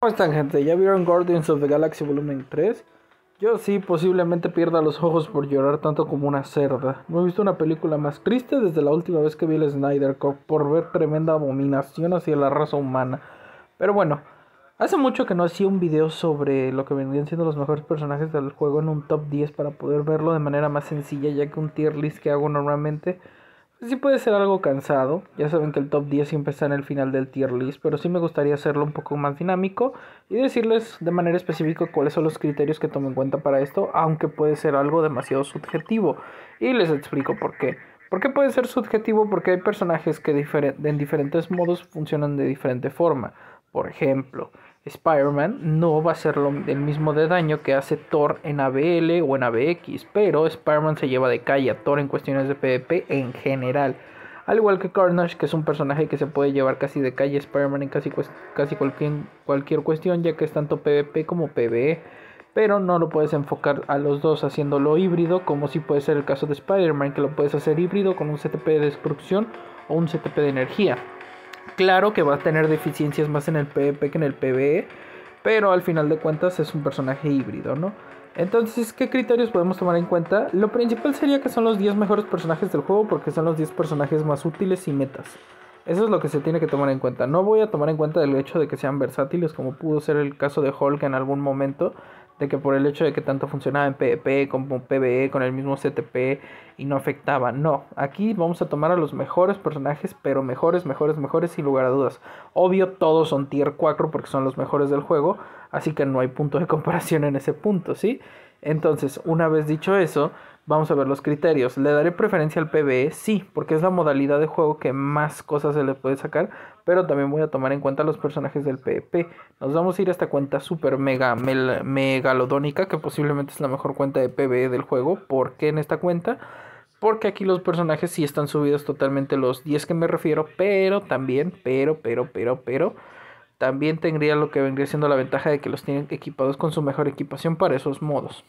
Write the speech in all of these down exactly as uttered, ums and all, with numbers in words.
¿Cómo están, gente? ¿Ya vieron Guardians of the Galaxy Volumen tres? Yo sí, posiblemente pierda los ojos por llorar tanto como una cerda. No he visto una película más triste desde la última vez que vi el Snyder Cut por ver tremenda abominación hacia la raza humana. Pero bueno, hace mucho que no hacía un video sobre lo que vendrían siendo los mejores personajes del juego en un top diez para poder verlo de manera más sencilla, ya que un tier list que hago normalmente sí puede ser algo cansado. Ya saben que el top diez siempre está en el final del tier list, pero sí me gustaría hacerlo un poco más dinámico y decirles de manera específica cuáles son los criterios que tomo en cuenta para esto, aunque puede ser algo demasiado subjetivo. Y les explico por qué. ¿Por qué puede ser subjetivo? Porque hay personajes que difer- en diferentes modos funcionan de diferente forma. Por ejemplo, Spider-Man no va a ser lo, el mismo de daño que hace Thor en A B L o en A B X, pero Spider-Man se lleva de calle a Thor en cuestiones de PvP en general. Al igual que Carnage, que es un personaje que se puede llevar casi de calle a Spider-Man en casi, casi cualquier, cualquier cuestión, ya que es tanto PvP como PvE. Pero no lo puedes enfocar a los dos haciéndolo híbrido, como si puede ser el caso de Spider-Man, que lo puedes hacer híbrido con un C T P de destrucción o un C T P de energía. Claro que va a tener deficiencias más en el PvP que en el PvE, pero al final de cuentas es un personaje híbrido, ¿no? Entonces, ¿qué criterios podemos tomar en cuenta? Lo principal sería que son los diez mejores personajes del juego, porque son los diez personajes más útiles y metas. Eso es lo que se tiene que tomar en cuenta. No voy a tomar en cuenta el hecho de que sean versátiles, como pudo ser el caso de Hulk en algún momento, de que por el hecho de que tanto funcionaba en PvP como PvE con el mismo C T P y no afectaba. No, aquí vamos a tomar a los mejores personajes, pero mejores, mejores, mejores sin lugar a dudas. Obvio, todos son tier cuatro porque son los mejores del juego, así que no hay punto de comparación en ese punto, ¿sí? Entonces, una vez dicho eso, vamos a ver los criterios. ¿Le daré preferencia al PvE? Sí, porque es la modalidad de juego que más cosas se le puede sacar, pero también voy a tomar en cuenta los personajes del PvP. Nos vamos a ir a esta cuenta super mega mel, megalodónica, que posiblemente es la mejor cuenta de PvE del juego. ¿Por qué en esta cuenta? Porque aquí los personajes sí están subidos totalmente los diez que me refiero, pero también, pero, pero, pero, pero, también tendría lo que vendría siendo la ventaja de que los tienen equipados con su mejor equipación para esos modos.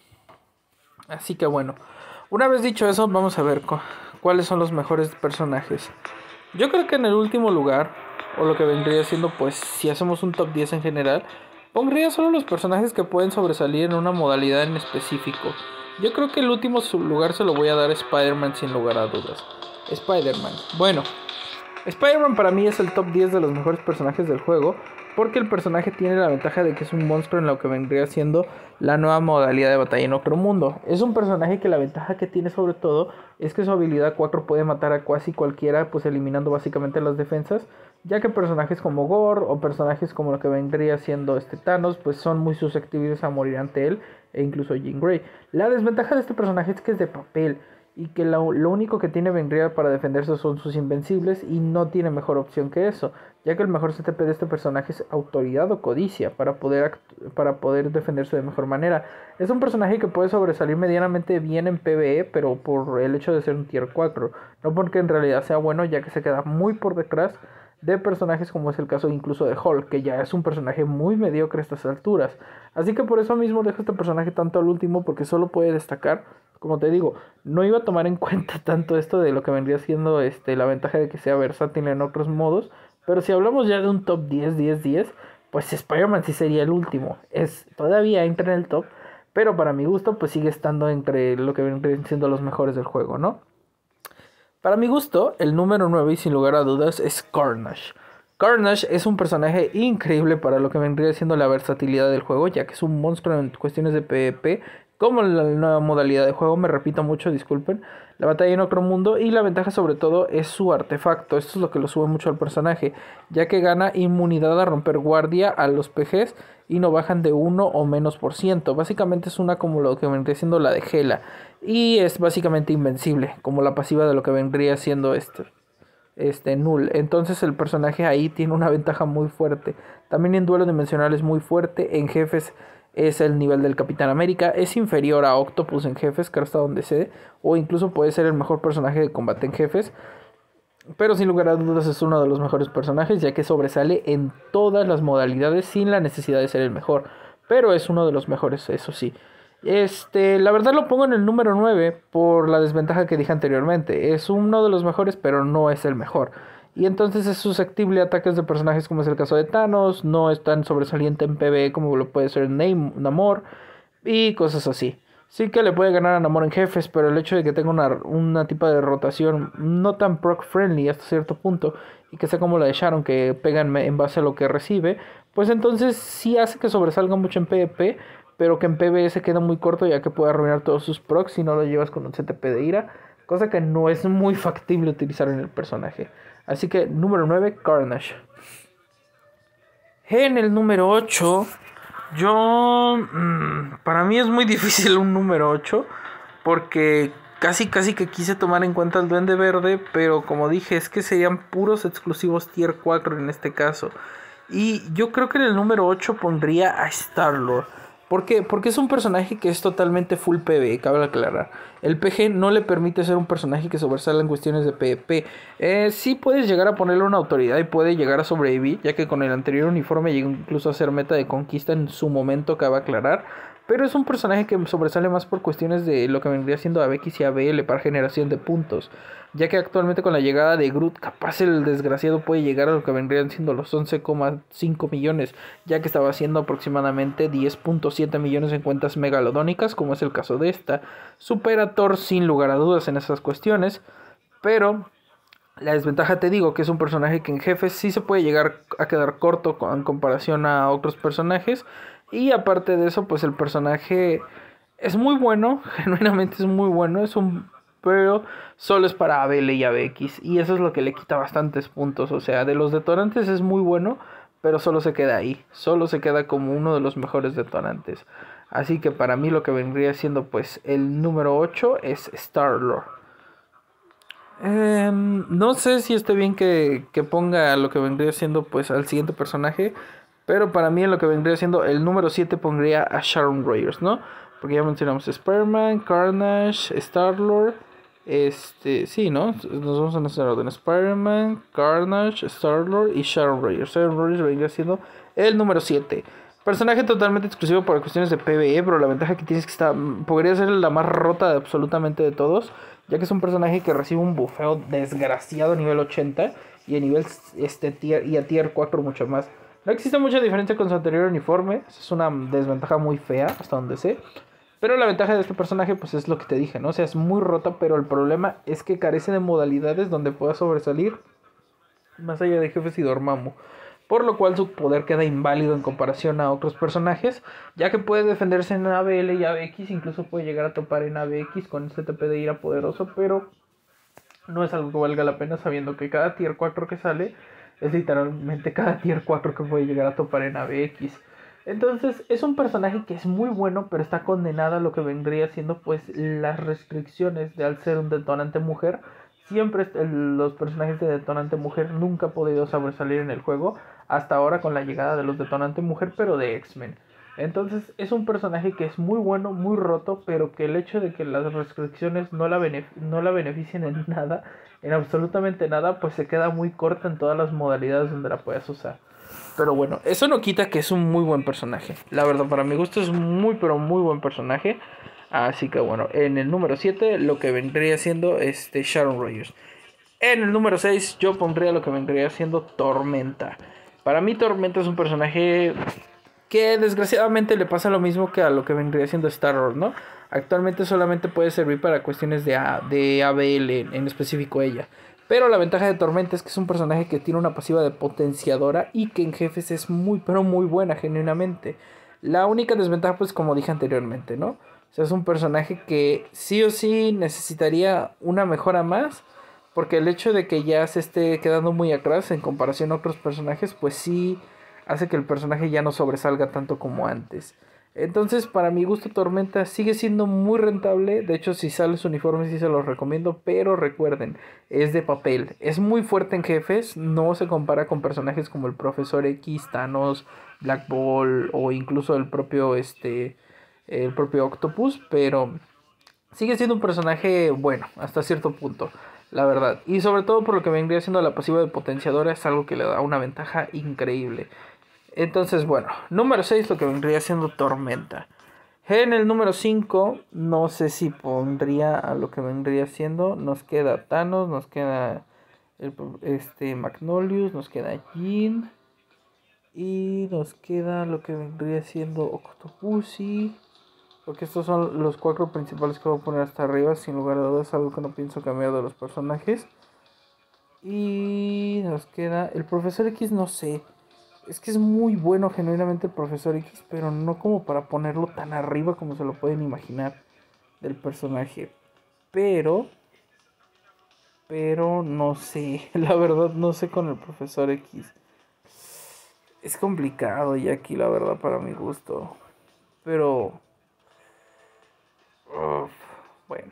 Así que bueno, una vez dicho eso, vamos a ver cu cuáles son los mejores personajes. Yo creo que en el último lugar, o lo que vendría siendo, pues, si hacemos un top diez en general, pondría solo los personajes que pueden sobresalir en una modalidad en específico. Yo creo que el último lugar se lo voy a dar a Spider-Man sin lugar a dudas. Spider-Man. Bueno, Spider-Man para mí es el top diez de los mejores personajes del juego, porque el personaje tiene la ventaja de que es un monstruo en lo que vendría siendo la nueva modalidad de batalla en otro mundo. Es un personaje que la ventaja que tiene sobre todo es que su habilidad cuatro puede matar a casi cualquiera, pues eliminando básicamente las defensas, ya que personajes como Gore o personajes como lo que vendría siendo este Thanos, pues son muy susceptibles a morir ante él, e incluso Jean Grey. La desventaja de este personaje es que es de papel, y que lo, lo único que tiene vendría para defenderse son sus invencibles y no tiene mejor opción que eso, ya que el mejor C T P de este personaje es autoridad o codicia para poder, para poder defenderse de mejor manera. Es un personaje que puede sobresalir medianamente bien en PvE, pero por el hecho de ser un tier cuatro, no porque en realidad sea bueno, ya que se queda muy por detrás de personajes como es el caso incluso de Hulk, que ya es un personaje muy mediocre a estas alturas. Así que por eso mismo dejo este personaje tanto al último, porque solo puede destacar. Como te digo, no iba a tomar en cuenta tanto esto de lo que vendría siendo este, la ventaja de que sea versátil en otros modos, pero si hablamos ya de un top diez, diez, diez, pues Spider-Man sí sería el último. Es, todavía entra en el top, pero para mi gusto pues sigue estando entre lo que vendrían siendo los mejores del juego, ¿no? Para mi gusto, el número nueve y sin lugar a dudas es Carnage. Carnage es un personaje increíble para lo que vendría siendo la versatilidad del juego, ya que es un monstruo en cuestiones de PvP, como la nueva modalidad de juego, me repito mucho, disculpen, la batalla en otro mundo, y la ventaja sobre todo es su artefacto. Esto es lo que lo sube mucho al personaje, ya que gana inmunidad a romper guardia a los P Gs y no bajan de uno o menos por ciento. Básicamente es una como lo que vendría siendo la de Gela, y es básicamente invencible, como la pasiva de lo que vendría siendo este. Este null. Entonces el personaje ahí tiene una ventaja muy fuerte. También en duelo dimensional es muy fuerte. En jefes es el nivel del Capitán América. Es inferior a Octopus en jefes, que hasta donde sé. O incluso puede ser el mejor personaje de combate en jefes. Pero sin lugar a dudas es uno de los mejores personajes, ya que sobresale en todas las modalidades sin la necesidad de ser el mejor. Pero es uno de los mejores, eso sí. Este, la verdad lo pongo en el número nueve por la desventaja que dije anteriormente. Es uno de los mejores, pero no es el mejor. y entonces es susceptible a ataques de personajes como es el caso de Thanos, no es tan sobresaliente en PvE como lo puede ser Namor y cosas así. Sí que le puede ganar a Namor en jefes, pero el hecho de que tenga una, una tipo de rotación no tan proc friendly hasta cierto punto y que sea como la de Sharon que pega en, en base a lo que recibe, pues entonces sí hace que sobresalga mucho en PvP, pero que en PvE se queda muy corto ya que puede arruinar todos sus procs si no lo llevas con un C T P de ira, cosa que no es muy factible utilizar en el personaje. Así que número nueve, Carnage. En el número ocho, yo... Mmm, para mí es muy difícil un número ocho, porque casi casi que quise tomar en cuenta el Duende Verde, pero como dije, es que serían puros exclusivos tier cuatro en este caso. Y yo creo que en el número ocho pondría a Star-Lord. ¿Por qué? Porque es un personaje que es totalmente full PvE, cabe aclarar. El P G no le permite ser un personaje que sobresala en cuestiones de PvP. Eh, sí puedes llegar a ponerle una autoridad y puede llegar a sobrevivir, ya que con el anterior uniforme llegó incluso a ser meta de conquista en su momento, cabe aclarar. Pero es un personaje que sobresale más por cuestiones de lo que vendría siendo A B X y A B L para generación de puntos. Ya que actualmente con la llegada de Groot, capaz el desgraciado puede llegar a lo que vendrían siendo los once coma cinco millones, ya que estaba haciendo aproximadamente diez punto siete millones en cuentas megalodónicas, como es el caso de esta. Supera a Thor sin lugar a dudas en esas cuestiones, pero la desventaja, te digo, que es un personaje que en jefes sí se puede llegar a quedar corto en comparación a otros personajes. Y aparte de eso, pues el personaje es muy bueno, genuinamente es muy bueno, es un... pero solo es para A B L y A B X, y eso es lo que le quita bastantes puntos. O sea, de los detonantes es muy bueno, pero solo se queda ahí, solo se queda como uno de los mejores detonantes. Así que para mí lo que vendría siendo pues el número ocho es Star-Lord. Eh, no sé si esté bien que, que ponga lo que vendría siendo pues al siguiente personaje, pero para mí en lo que vendría siendo el número siete pondría a Sharon Reyes, ¿no? Porque ya mencionamos Spider-Man, Carnage, Star-Lord, este, sí, ¿no? Nos vamos en ese orden: Spider-Man, Carnage, Star-Lord y Sharon Reyes. Sharon Reyes vendría siendo el número siete. Personaje totalmente exclusivo para cuestiones de PvE, pero la ventaja que tienes es que está, podría ser la más rota de absolutamente de todos, ya que es un personaje que recibe un bufeo desgraciado a nivel ochenta y a nivel este, tier, y a tier cuatro mucho más. No existe mucha diferencia con su anterior uniforme, es una desventaja muy fea hasta donde sé. Pero la ventaja de este personaje pues es lo que te dije, ¿no? O sea, es muy rota, pero el problema es que carece de modalidades donde pueda sobresalir más allá de jefes y Dormammu, por lo cual su poder queda inválido en comparación a otros personajes, ya que puede defenderse en A B L y A B X, incluso puede llegar a topar en A B X con este T P de ira poderoso, pero no es algo que valga la pena sabiendo que cada tier cuatro que sale es literalmente cada tier cuatro que puede llegar a topar en A B X. Entonces es un personaje que es muy bueno, pero está condenado a lo que vendría siendo pues las restricciones de al ser un detonante mujer. Siempre el, los personajes de detonante mujer nunca han podido sobresalir en el juego, hasta ahora con la llegada de los detonante mujer, pero de X-Men. Entonces es un personaje que es muy bueno, muy roto, pero que el hecho de que las restricciones no la, benef- no la beneficien en nada, en absolutamente nada, pues se queda muy corta en todas las modalidades donde la puedas usar. Pero bueno, eso no quita que es un muy buen personaje. La verdad, para mi gusto es muy, pero muy buen personaje. Así que bueno, en el número siete lo que vendría siendo este Sharon Reyes. En el número seis yo pondría lo que vendría siendo Tormenta. Para mí Tormenta es un personaje que desgraciadamente le pasa lo mismo que a lo que vendría siendo Star-Lord, ¿no? Actualmente solamente puede servir para cuestiones de, A, de A B L, en específico ella. Pero la ventaja de Tormenta es que es un personaje que tiene una pasiva de potenciadora y que en jefes es muy, pero muy buena, genuinamente. La única desventaja, pues como dije anteriormente, ¿no? O sea, es un personaje que sí o sí necesitaría una mejora más, porque el hecho de que ya se esté quedando muy atrás en comparación a otros personajes, pues sí hace que el personaje ya no sobresalga tanto como antes. Entonces, para mi gusto, Tormenta sigue siendo muy rentable. De hecho, si sale su uniforme, sí se los recomiendo. Pero recuerden, es de papel. Es muy fuerte en jefes. No se compara con personajes como el Profesor X, Thanos, Black Ball o incluso el propio, este, el propio Octopus. Pero sigue siendo un personaje bueno, hasta cierto punto, la verdad. Y sobre todo por lo que vendría siendo la pasiva de potenciadora, es algo que le da una ventaja increíble. Entonces, bueno, número seis lo que vendría siendo Tormenta. En el número cinco, no sé si pondría a lo que vendría siendo. Nos queda Thanos, nos queda el, este Magnolius, nos queda Jin. Y nos queda lo que vendría siendo Octopussy. Porque estos son los cuatro principales que voy a poner hasta arriba. Sin lugar a dudas, algo que no pienso cambiar de los personajes. Y nos queda el Profesor X, no sé. Es que es muy bueno genuinamente el Profesor X, pero no como para ponerlo tan arriba como se lo pueden imaginar del personaje. Pero, pero no sé, la verdad no sé con el Profesor X. Es complicado ya aquí, la verdad, para mi gusto. Pero, uf, bueno.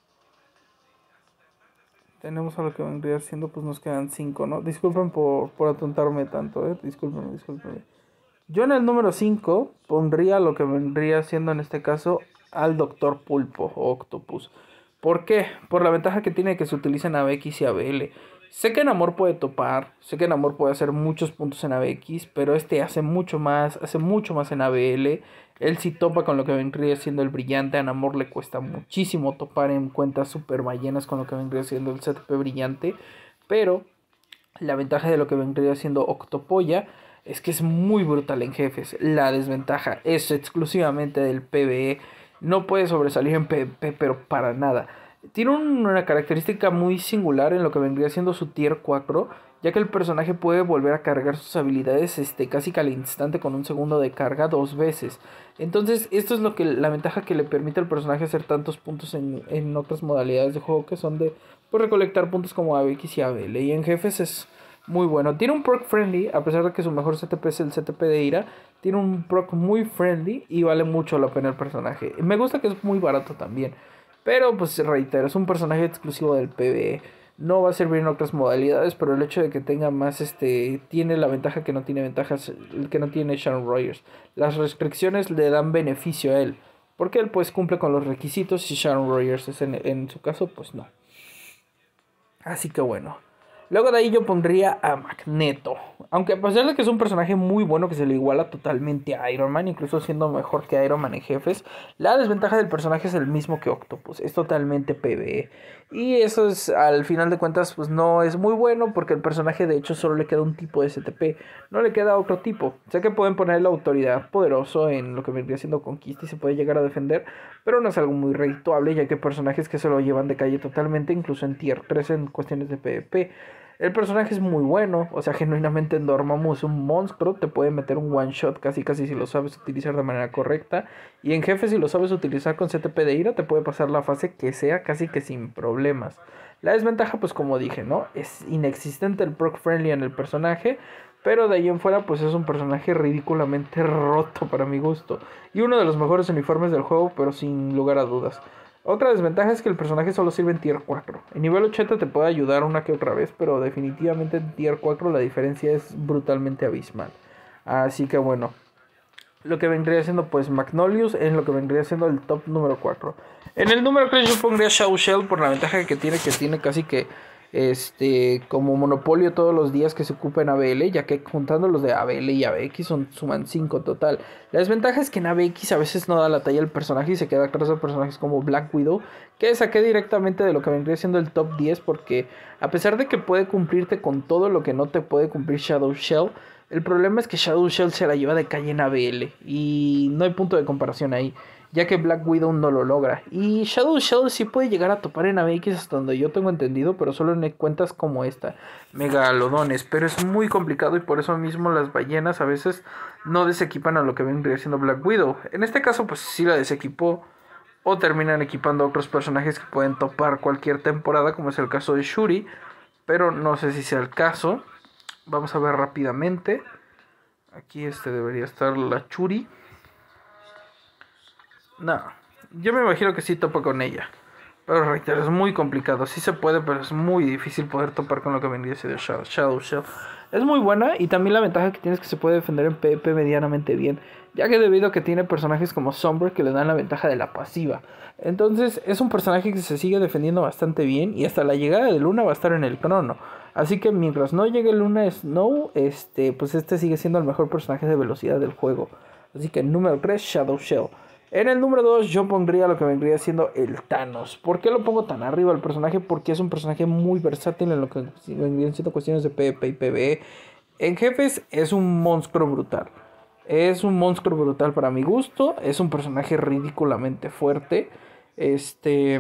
Tenemos a lo que vendría siendo, pues nos quedan cinco, ¿no? Disculpen por, por atontarme tanto, ¿eh? Disculpen, disculpen. Yo en el número cinco pondría lo que vendría siendo en este caso al Doctor Pulpo o Octopus. ¿Por qué? Por la ventaja que tiene que se utilicen A B X y A B L. Sé que en Amor puede topar, sé que en Amor puede hacer muchos puntos en A B X, pero este hace mucho más, hace mucho más en A B L. Él sí topa con lo que vendría siendo el brillante. A Namor le cuesta muchísimo topar en cuentas super ballenas con lo que vendría siendo el C T P brillante. Pero la ventaja de lo que vendría siendo Octopolla es que es muy brutal en jefes. La desventaja es exclusivamente del P V E. No puede sobresalir en P V P, pero para nada. Tiene una característica muy singular en lo que vendría siendo su tier cuatro, ya que el personaje puede volver a cargar sus habilidades este, casi que al instante con un segundo de carga dos veces. Entonces esto es lo que la ventaja que le permite al personaje hacer tantos puntos en, en otras modalidades de juego, que son de pues, recolectar puntos como A B X y A B L. Y en jefes es muy bueno. Tiene un proc friendly, a pesar de que su mejor C T P es el C T P de Ira. Tiene un proc muy friendly y vale mucho la pena el personaje. Me gusta que es muy barato también. Pero pues reitero, es un personaje exclusivo del P V E. No va a servir en otras modalidades, pero el hecho de que tenga más, este, tiene la ventaja que no tiene ventajas, que no tiene Sharon Rogers. Las restricciones le dan beneficio a él, porque él pues cumple con los requisitos y Sharon Rogers es en, en su caso pues no. Así que bueno. Luego de ahí yo pondría a Magneto. Aunque a pesar de que es un personaje muy bueno que se le iguala totalmente a Iron Man, incluso siendo mejor que Iron Man en jefes, la desventaja del personaje es el mismo que Octopus. Es totalmente P V E. Y eso es, al final de cuentas, pues no es muy bueno porque el personaje de hecho solo le queda un tipo de C T P. No le queda otro tipo. Sé que pueden poner la autoridad poderoso en lo que vendría siendo conquista y se puede llegar a defender, pero no es algo muy redituable, ya que hay personajes que se lo llevan de calle totalmente, incluso en tier tres en cuestiones de P V P. El personaje es muy bueno, o sea, genuinamente en Dormammu es un monstruo, te puede meter un one shot casi casi si lo sabes utilizar de manera correcta. Y en jefe si lo sabes utilizar con C T P de ira te puede pasar la fase que sea casi que sin problemas. La desventaja pues como dije, ¿no? Es inexistente el proc friendly en el personaje, pero de ahí en fuera pues es un personaje ridículamente roto para mi gusto. Y uno de los mejores uniformes del juego, pero sin lugar a dudas. Otra desventaja es que el personaje solo sirve en tier cuatro. En nivel ochenta te puede ayudar una que otra vez, pero definitivamente en tier cuatro la diferencia es brutalmente abismal. Así que bueno, lo que vendría siendo pues Magnolius en lo que vendría siendo el top número cuatro. En el número tres yo pondría Shadow Shell por la ventaja que tiene, que tiene casi que este como monopolio todos los días que se ocupa en A B L, ya que juntando los de A B L y A B X son, suman cinco total. La desventaja es que en A B X a veces no da la talla el personaje y se queda atrás de personajes como Black Widow, que saqué directamente de lo que vendría siendo el top diez, porque a pesar de que puede cumplirte con todo lo que no te puede cumplir Shadow Shell, el problema es que Shadow Shell se la lleva de calle en A B L y no hay punto de comparación ahí, ya que Black Widow no lo logra. Y Shadow Shell sí puede llegar a topar en A B X hasta donde yo tengo entendido, pero solo en cuentas como esta, megalodones, pero es muy complicado y por eso mismo las ballenas a veces no desequipan a lo que vendría siendo Black Widow. En este caso pues sí la desequipó, o terminan equipando a otros personajes que pueden topar cualquier temporada, como es el caso de Shuri, pero no sé si sea el caso. Vamos a ver rápidamente. Aquí este debería estar la Churi. No, yo me imagino que sí topa con ella. Pero reitero, es muy complicado. Sí se puede, pero es muy difícil poder topar con lo que vendría siendo Shadow, Shadow Shell. Es muy buena y también la ventaja que tiene es que se puede defender en PvP medianamente bien, ya que debido a que tiene personajes como Sombra que le dan la ventaja de la pasiva. Entonces es un personaje que se sigue defendiendo bastante bien y hasta la llegada de Luna va a estar en el crono. Así que mientras no llegue Luna Snow, este, pues este sigue siendo el mejor personaje de velocidad del juego. Así que número tres, Shadow Shell. En el número dos yo pondría lo que vendría siendo el Thanos. ¿Por qué lo pongo tan arriba el personaje? Porque es un personaje muy versátil en lo que vendrían siendo cuestiones de PvP y PvE. En jefes es un monstruo brutal. Es un monstruo brutal para mi gusto. Es un personaje ridículamente fuerte. Este...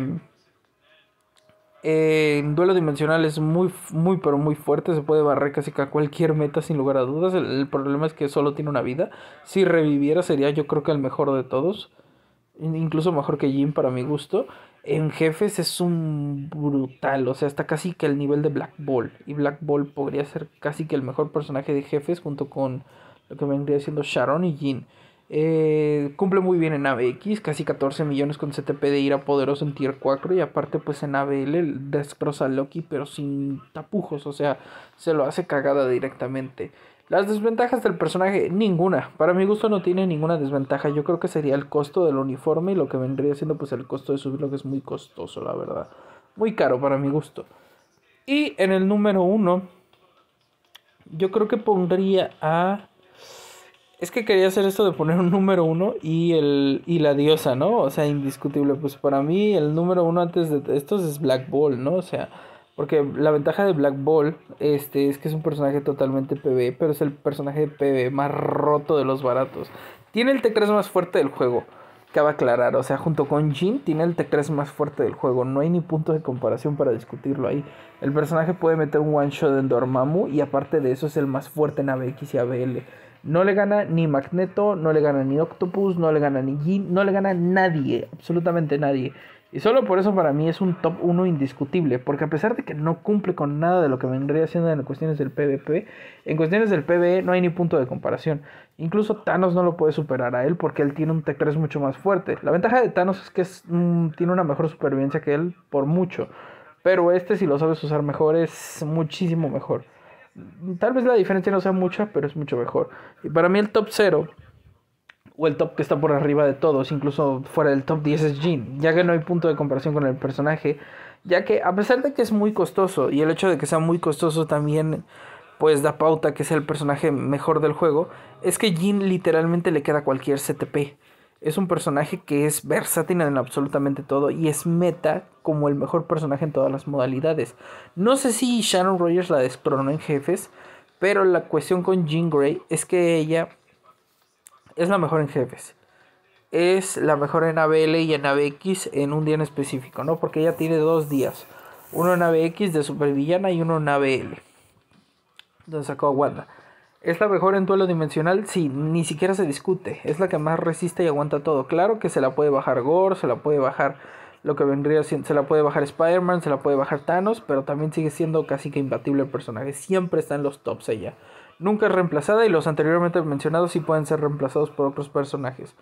Eh, en duelo dimensional es muy, muy, pero muy fuerte. Se puede barrer casi que a cualquier meta sin lugar a dudas. El, el problema es que solo tiene una vida. Si reviviera sería yo creo que el mejor de todos. Incluso mejor que Jin para mi gusto. En jefes es un brutal. O sea, está casi que el nivel de Black Ball. Y Black Ball podría ser casi que el mejor personaje de jefes junto con lo que vendría siendo Sharon y Jin. Eh, cumple muy bien en A B X, casi catorce millones con C T P de ira poderoso en tier cuatro. Y aparte pues en A B L destroza a Loki pero sin tapujos, o sea, se lo hace cagada directamente. Las desventajas del personaje, ninguna. Para mi gusto no tiene ninguna desventaja. Yo creo que sería el costo del uniforme y lo que vendría siendo pues el costo de subirlo, que es muy costoso, la verdad. Muy caro para mi gusto. Y en el número uno, yo creo que pondría a... Es que quería hacer esto de poner un número uno y el y la diosa, ¿no? O sea, indiscutible. Pues para mí el número uno antes de estos es Black Ball, ¿no? O sea, porque la ventaja de Black Ball este, es que es un personaje totalmente PvE, pero es el personaje de PvE más roto de los baratos. Tiene el T tres más fuerte del juego, cabe aclarar. O sea, junto con Jin, tiene el T tres más fuerte del juego. No hay ni punto de comparación para discutirlo ahí. El personaje puede meter un one shot en Dormammu y aparte de eso es el más fuerte en A B X y A B L. No le gana ni Magneto, no le gana ni Octopus, no le gana ni Jin, no le gana nadie, absolutamente nadie. Y solo por eso para mí es un top uno indiscutible, porque a pesar de que no cumple con nada de lo que vendría siendo en cuestiones del PvP, en cuestiones del PvE no hay ni punto de comparación. Incluso Thanos no lo puede superar a él porque él tiene un T tres mucho más fuerte. La ventaja de Thanos es que es, mmm, tiene una mejor supervivencia que él por mucho, pero este si lo sabes usar mejor es muchísimo mejor. Tal vez la diferencia no sea mucha, pero es mucho mejor. Y para mí el top cero, o el top que está por arriba de todos, incluso fuera del top diez, es Jin, ya que no hay punto de comparación con el personaje, ya que a pesar de que es muy costoso, y el hecho de que sea muy costoso también pues da pauta que es el personaje mejor del juego, es que Jin literalmente le queda cualquier C T P. Es un personaje que es versátil en absolutamente todo y es meta como el mejor personaje en todas las modalidades. No sé si Sharon Rogers la destronó en jefes, pero la cuestión con Jean Grey es que ella es la mejor en jefes. Es la mejor en A B L y en A B X en un día en específico, ¿no? Porque ella tiene dos días. Uno en A B X de supervillana y uno en A B L, donde sacó a Wanda. ¿Es la mejor en duelo dimensional? Sí, ni siquiera se discute. Es la que más resiste y aguanta todo. Claro que se la puede bajar Gore, se la puede bajar lo que vendría siendo, se la puede bajar Spider-Man, se la puede bajar Thanos, pero también sigue siendo casi que imbatible el personaje. Siempre está en los tops ella. Nunca es reemplazada y los anteriormente mencionados sí pueden ser reemplazados por otros personajes.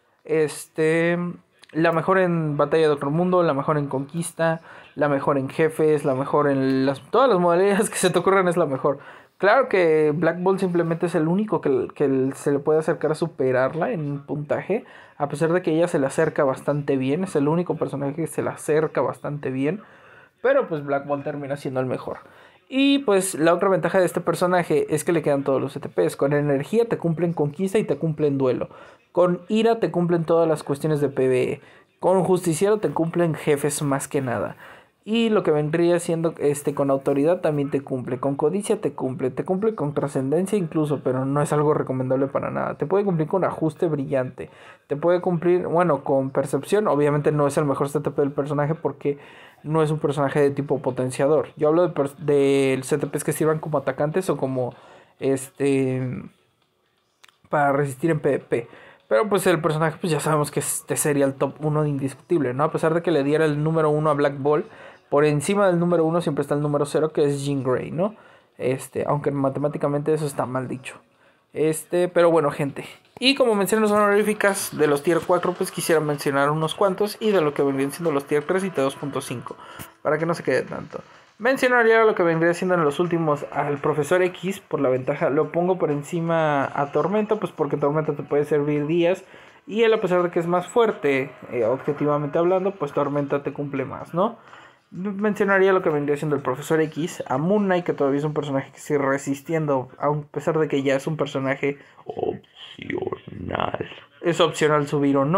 Este... La mejor en Batalla de Otro Mundo, la mejor en Conquista, la mejor en Jefes, la mejor en las, todas las modalidades que se te ocurran es la mejor. Claro que Black Ball simplemente es el único que, que se le puede acercar a superarla en puntaje, a pesar de que ella se le acerca bastante bien, es el único personaje que se le acerca bastante bien, pero pues Black Ball termina siendo el mejor. Y pues la otra ventaja de este personaje es que le quedan todos los C T Ps. Con energía te cumplen conquista y te cumplen duelo. Con ira te cumplen todas las cuestiones de PvE. Con justiciero te cumplen jefes más que nada. Y lo que vendría siendo este con autoridad también te cumple. Con codicia te cumple. Te cumple con trascendencia incluso, pero no es algo recomendable para nada. Te puede cumplir con ajuste brillante. Te puede cumplir, bueno, con percepción. Obviamente no es el mejor C T P del personaje porque no es un personaje de tipo potenciador. Yo hablo de, de C T Ps que sirvan como atacantes o como este para resistir en PvP. Pero pues el personaje pues ya sabemos que este sería el top uno indiscutible, ¿no? A pesar de que le diera el número uno a Black Ball, por encima del número uno siempre está el número cero, que es Jean Grey, ¿no? Este, aunque matemáticamente eso está mal dicho. Este, pero bueno, gente. Y como menciones honoríficas de los tier cuatro, pues quisiera mencionar unos cuantos. Y de lo que vendrían siendo los tier tres y T dos punto cinco, para que no se quede tanto. Mencionaría lo que vendría siendo en los últimos al Profesor X, por la ventaja. Lo pongo por encima a Tormenta, pues porque Tormenta te puede servir días. Y él, a pesar de que es más fuerte, eh, objetivamente hablando, pues Tormenta te cumple más, ¿no? Mencionaría lo que vendría siendo el Profesor X, a Moon Knight, que todavía es un personaje que sigue resistiendo, a pesar de que ya es un personaje opcional. Es opcional subir o no.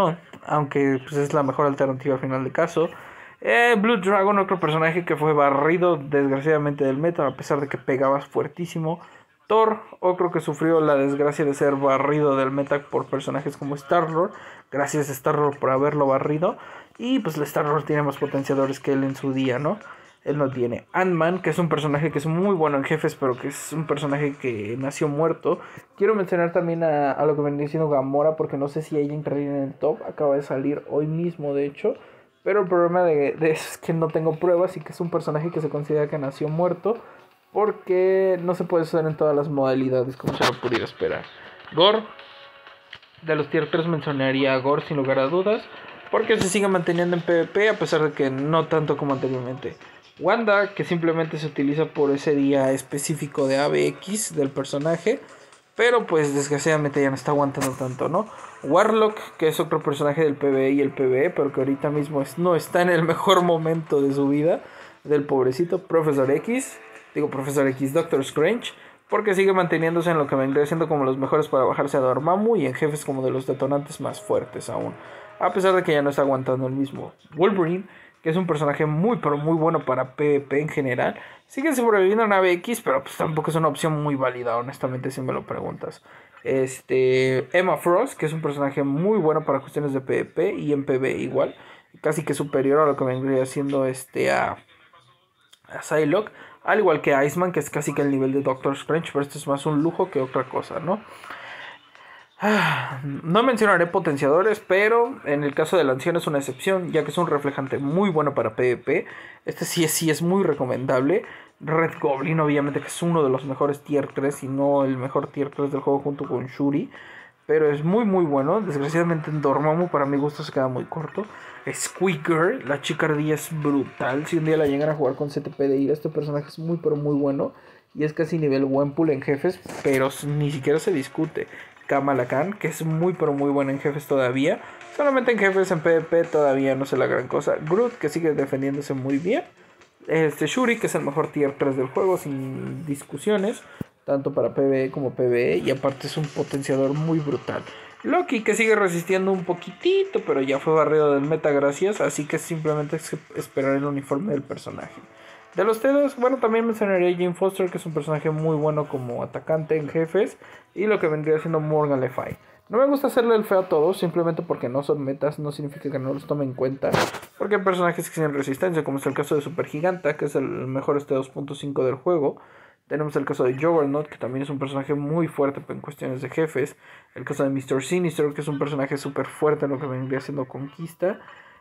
aunque pues, es la mejor alternativa al final de caso. Eh, Blue Dragon, otro personaje que fue barrido desgraciadamente del meta, a pesar de que pegaba fuertísimo. Thor, otro que sufrió la desgracia de ser barrido del meta por personajes como Star-Lord. Gracias a Star-Lord por haberlo barrido. Y pues Star-Lord tiene más potenciadores que él en su día, ¿no? Él no tiene. Ant-Man, que es un personaje que es muy bueno en jefes, pero que es un personaje que nació muerto. Quiero mencionar también a, a lo que venía diciendo Gamora, porque no sé si ella entraría en el top. Acaba de salir hoy mismo, de hecho. Pero el problema de, de eso es que no tengo pruebas y que es un personaje que se considera que nació muerto, porque no se puede usar en todas las modalidades como se lo pudiera esperar. Gore, de los tier tres mencionaría a Gore sin lugar a dudas, porque se sigue manteniendo en PvP a pesar de que no tanto como anteriormente. Wanda, que simplemente se utiliza por ese día específico de A B X del personaje, pero pues desgraciadamente ya no está aguantando tanto, ¿no? Warlock, que es otro personaje del PvE y el PvE, pero que ahorita mismo es, no está en el mejor momento de su vida, del pobrecito. Profesor X, digo Profesor X, Doctor Strange, porque sigue manteniéndose en lo que vendría siendo como los mejores para bajarse a Dormammu y en jefes como de los detonantes más fuertes aún, a pesar de que ya no está aguantando el mismo. Wolverine, que es un personaje muy pero muy bueno para PvP en general, sigue sobreviviendo en A B X, pero pues tampoco es una opción muy válida, honestamente, si me lo preguntas. Este, Emma Frost, que es un personaje muy bueno para cuestiones de PvP y en PvE igual, casi que superior a lo que vendría siendo este a, a Psylocke, al igual que Iceman, que es casi que el nivel de Doctor Strange, pero esto es más un lujo que otra cosa, ¿no? No mencionaré potenciadores, pero en el caso del anciano es una excepción, ya que es un reflejante muy bueno para PvP. Este sí es, sí es muy recomendable. Red Goblin, obviamente, que es uno de los mejores tier tres, y no el mejor tier tres del juego junto con Shuri. Pero es muy muy bueno. Desgraciadamente en Dormammu para mi gusto se queda muy corto. Squeaker, la chica ardilla, es brutal. Si un día la llegan a jugar con C T P de ira, este personaje es muy pero muy bueno. Y es casi nivel Wempool en jefes, pero ni siquiera se discute. Kamala Khan, que es muy pero muy buena en jefes todavía. Solamente en jefes en PvP todavía no sé la gran cosa. Groot, que sigue defendiéndose muy bien. Este Shuri, que es el mejor tier tres del juego sin discusiones, tanto para PvE como PvE, y aparte es un potenciador muy brutal. Loki, que sigue resistiendo un poquitito, pero ya fue barrido del meta, gracias, así que simplemente es esperar el uniforme del personaje. De los T dos, bueno, también mencionaría a Jane Foster, que es un personaje muy bueno como atacante en jefes, y lo que vendría siendo Morgan Le Fay. No me gusta hacerle el feo a todos, simplemente porque no son metas, no significa que no los tome en cuenta, porque hay personajes que tienen resistencia, como es el caso de Supergiganta, que es el mejor este dos punto cinco del juego. Tenemos el caso de Juggernaut, que también es un personaje muy fuerte en cuestiones de jefes. El caso de mister Sinister, que es un personaje súper fuerte en lo que vendría siendo Conquista.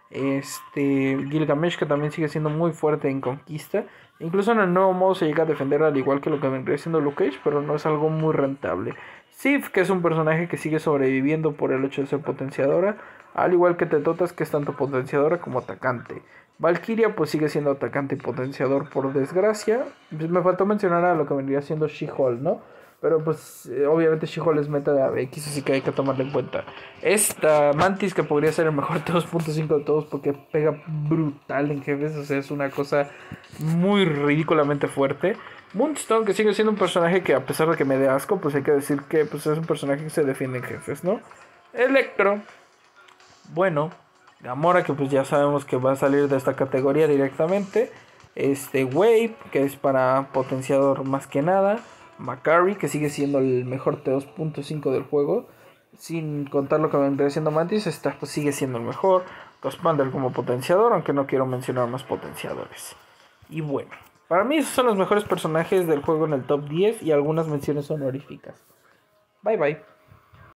Este Gilgamesh, que también sigue siendo muy fuerte en Conquista. Incluso en el nuevo modo se llega a defender al igual que lo que vendría siendo Luke Cage, pero no es algo muy rentable. Sif, que es un personaje que sigue sobreviviendo por el hecho de ser potenciadora, al igual que Tetotas, que es tanto potenciadora como atacante. Valkyria pues sigue siendo atacante y potenciador por desgracia. Pues me faltó mencionar a lo que vendría siendo She-Hulk, ¿no? Pero pues eh, obviamente She-Hulk es meta de A B X, así que hay que tomarla en cuenta. Esta Mantis, que podría ser el mejor T dos punto cinco de todos porque pega brutal en jefes, o sea, es una cosa muy ridículamente fuerte. Moonstone, que sigue siendo un personaje que a pesar de que me dé asco, pues hay que decir que pues, es un personaje que se defiende en jefes, ¿no? Electro, bueno, Gamora, que pues ya sabemos que va a salir de esta categoría directamente. Este Wave, que es para potenciador más que nada. Macari, que sigue siendo el mejor T dos punto cinco del juego, sin contar lo que vendría siendo Mantis, esta pues sigue siendo el mejor. Cospander como potenciador, aunque no quiero mencionar más potenciadores. Y bueno, para mí esos son los mejores personajes del juego en el top diez y algunas menciones honoríficas. Bye bye.